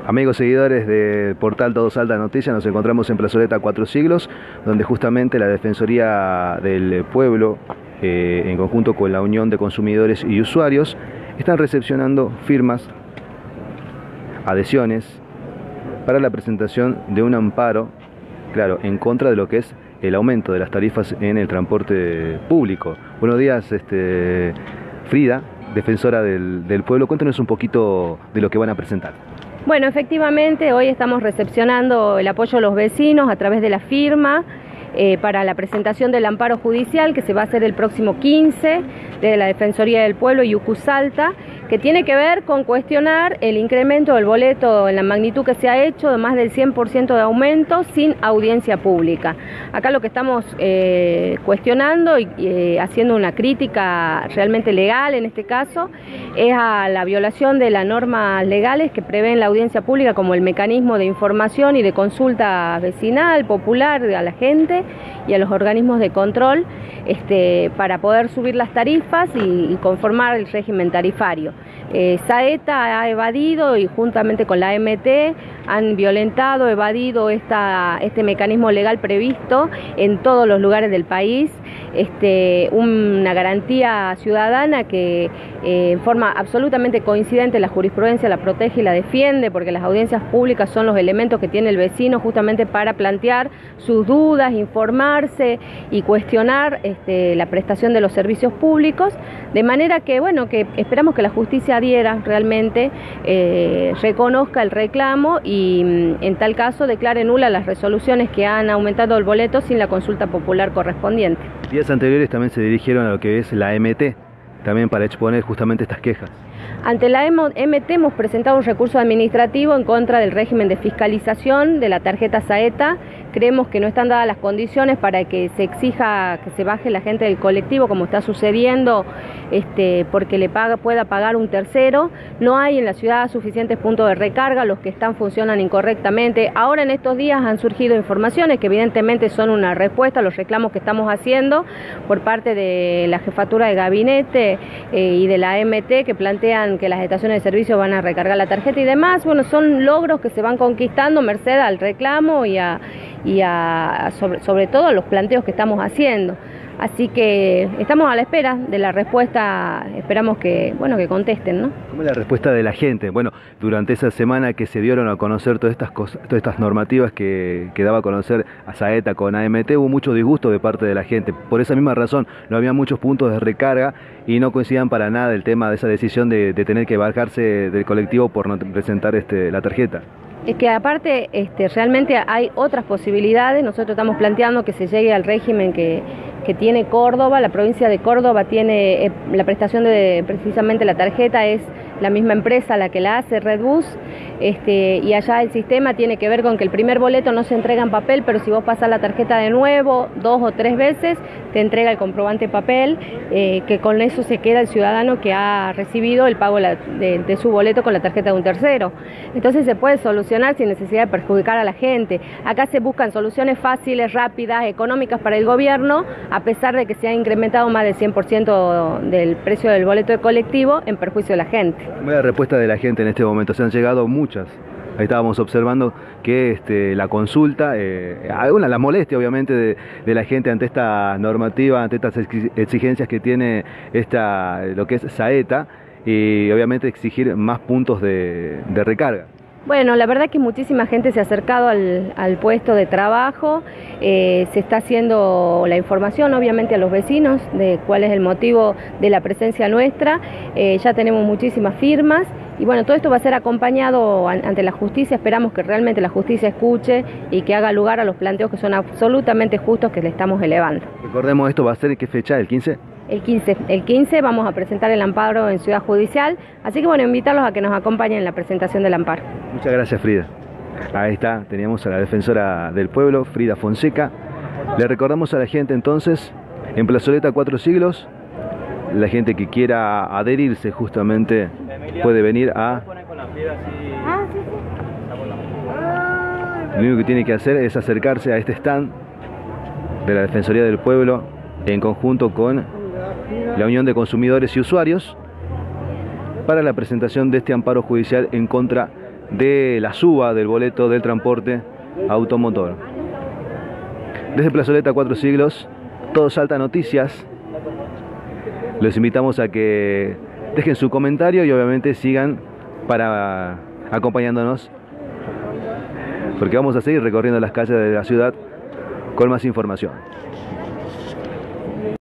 Amigos seguidores del portal Todo Salta Noticias, nos encontramos en Plazoleta Cuatro Siglos, donde justamente la Defensoría del Pueblo, en conjunto con la Unión de Consumidores y Usuarios, están recepcionando firmas, adhesiones, para la presentación de un amparo, claro, en contra de lo que es el aumento de las tarifas en el transporte público. Buenos días, Frida, defensora del pueblo. Cuéntanos un poquito de lo que van a presentar. Bueno, efectivamente, hoy estamos recepcionando el apoyo de los vecinos a través de la firma para la presentación del amparo judicial que se va a hacer el próximo 15 de la Defensoría del Pueblo y UCU Salta, que tiene que ver con cuestionar el incremento del boleto en la magnitud que se ha hecho de más del 100% de aumento sin audiencia pública. Acá lo que estamos cuestionando y haciendo una crítica realmente legal en este caso es a la violación de las normas legales que prevén la audiencia pública como el mecanismo de información y de consulta vecinal, popular a la gente y a los organismos de control para poder subir las tarifas y conformar el régimen tarifario. Saeta ha evadido y juntamente con la AMT han violentado, evadido este mecanismo legal previsto en todos los lugares del país, una garantía ciudadana que en forma absolutamente coincidente la jurisprudencia la protege y la defiende, porque las audiencias públicas son los elementos que tiene el vecino justamente para plantear sus dudas, informarse y cuestionar la prestación de los servicios públicos, de manera que, bueno, que esperamos que la justicia adhiera realmente, reconozca el reclamo y en tal caso declare nula las resoluciones que han aumentado el boleto sin la consulta popular correspondiente. Días anteriores también se dirigieron a lo que es la MT, también para exponer justamente estas quejas. Ante la MT hemos presentado un recurso administrativo en contra del régimen de fiscalización de la tarjeta Saeta. Creemos que no están dadas las condiciones para que se exija que se baje la gente del colectivo, como está sucediendo, porque pueda pagar un tercero. No hay en la ciudad suficientes puntos de recarga, los que están funcionan incorrectamente. Ahora en estos días han surgido informaciones que evidentemente son una respuesta a los reclamos que estamos haciendo por parte de la jefatura de gabinete y de la MT, que plantean que las estaciones de servicio van a recargar la tarjeta y demás. Bueno, son logros que se van conquistando merced al reclamo y sobre todo a los planteos que estamos haciendo. Así que estamos a la espera de la respuesta, esperamos que contesten, ¿no? ¿Cómo es la respuesta de la gente? Bueno, durante esa semana que se dieron a conocer todas estas cosas, todas estas normativas que daba a conocer a Saeta con AMT, hubo mucho disgusto de parte de la gente. Por esa misma razón, no había muchos puntos de recarga y no coincidían para nada el tema de esa decisión de tener que bajarse del colectivo por no presentar la tarjeta. Es que aparte realmente hay otras posibilidades. Nosotros estamos planteando que se llegue al régimen que tiene Córdoba. La provincia de Córdoba tiene la prestación de precisamente la tarjeta, es la misma empresa la que la hace, Redbus, y allá el sistema tiene que ver con que el primer boleto no se entrega en papel, pero si vos pasás la tarjeta de nuevo 2 o 3 veces, te entrega el comprobante papel, que con eso se queda el ciudadano que ha recibido el pago de su boleto con la tarjeta de un tercero. Entonces se puede solucionar sin necesidad de perjudicar a la gente. Acá se buscan soluciones fáciles, rápidas, económicas para el gobierno, a pesar de que se ha incrementado más del 100% del precio del boleto de colectivo en perjuicio de la gente. ¿Cómo es la respuesta de la gente en este momento? Se han llegado muchas. Ahí estábamos observando que la consulta, la molestia obviamente de la gente ante esta normativa, ante estas exigencias que tiene lo que es Saeta, y obviamente exigir más puntos de recarga. Bueno, la verdad que muchísima gente se ha acercado al puesto de trabajo, se está haciendo la información obviamente a los vecinos de cuál es el motivo de la presencia nuestra, ya tenemos muchísimas firmas y bueno, todo esto va a ser acompañado ante la justicia. Esperamos que realmente la justicia escuche y que haga lugar a los planteos que son absolutamente justos que le estamos elevando. Recordemos, ¿esto va a ser en qué fecha? ¿El 15? El 15 vamos a presentar el amparo en Ciudad Judicial, así que bueno, invitarlos a que nos acompañen en la presentación del amparo. Muchas gracias, Frida. Ahí está, teníamos a la defensora del pueblo, Frida Fonseca. Le recordamos a la gente entonces, en Plazoleta Cuatro Siglos, la gente que quiera adherirse justamente puede venir a... Lo único que tiene que hacer es acercarse a este stand de la Defensoría del Pueblo en conjunto con la Unión de Consumidores y Usuarios para la presentación de este amparo judicial en contra de la suba del boleto del transporte automotor. Desde Plazoleta Cuatro Siglos, todo Salta Noticias. Los invitamos a que dejen su comentario y obviamente sigan para acompañándonos, porque vamos a seguir recorriendo las calles de la ciudad con más información.